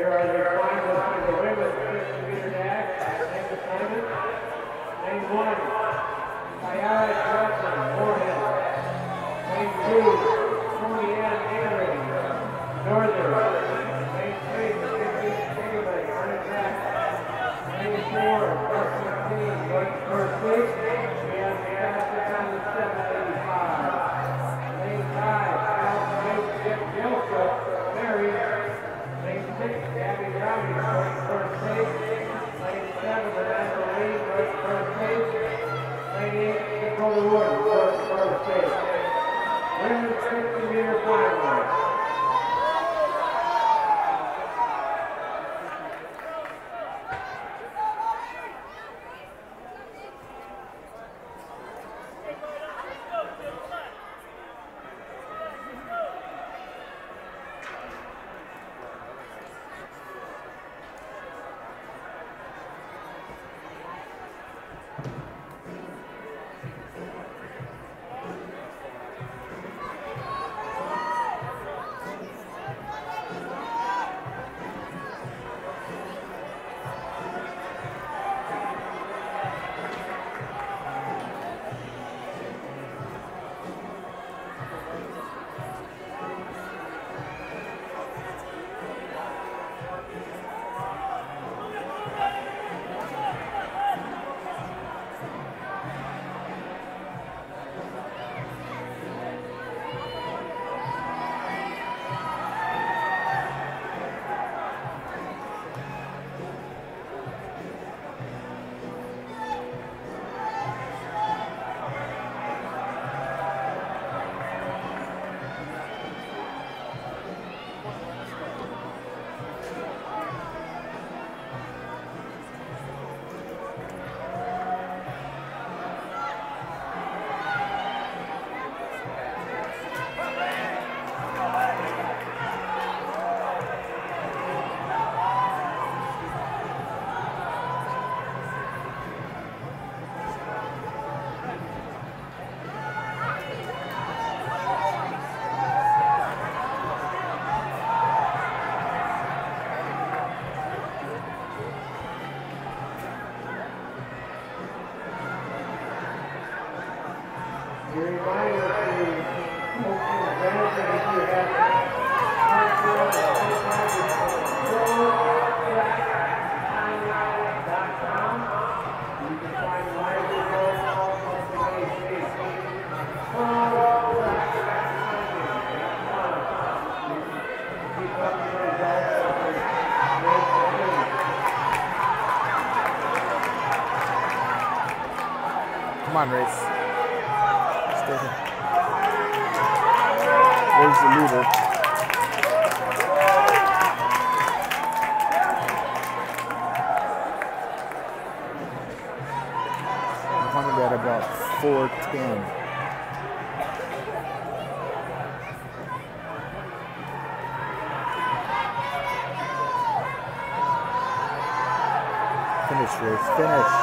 Here are the finalists for the women's 50-meter dash. Next assignment, lane 1, Kayara Johnson, Moorhead. Lane 2, Tony Ann Henry, Northern. Lane 3, Christine Stigman, running track. Lane 4, Dustin King, going first place. We have the fastest on the 785. Lane 5, Jim Joseph, Mary. Lane 6, Gabby Rowdy, going first place. Lane 7, Amanda Lee, going first place. Lane 8, Nicole Wood, going first place. Women's 50-meter finals. Come on, race. Stay here. There's the leader. I'm coming at about 4:10. Finish, race. Finish.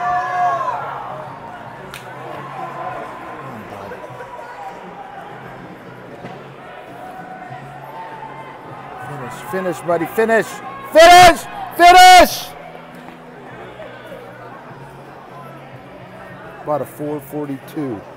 Finish, buddy, finish! Finish! Finish! About a 4:42.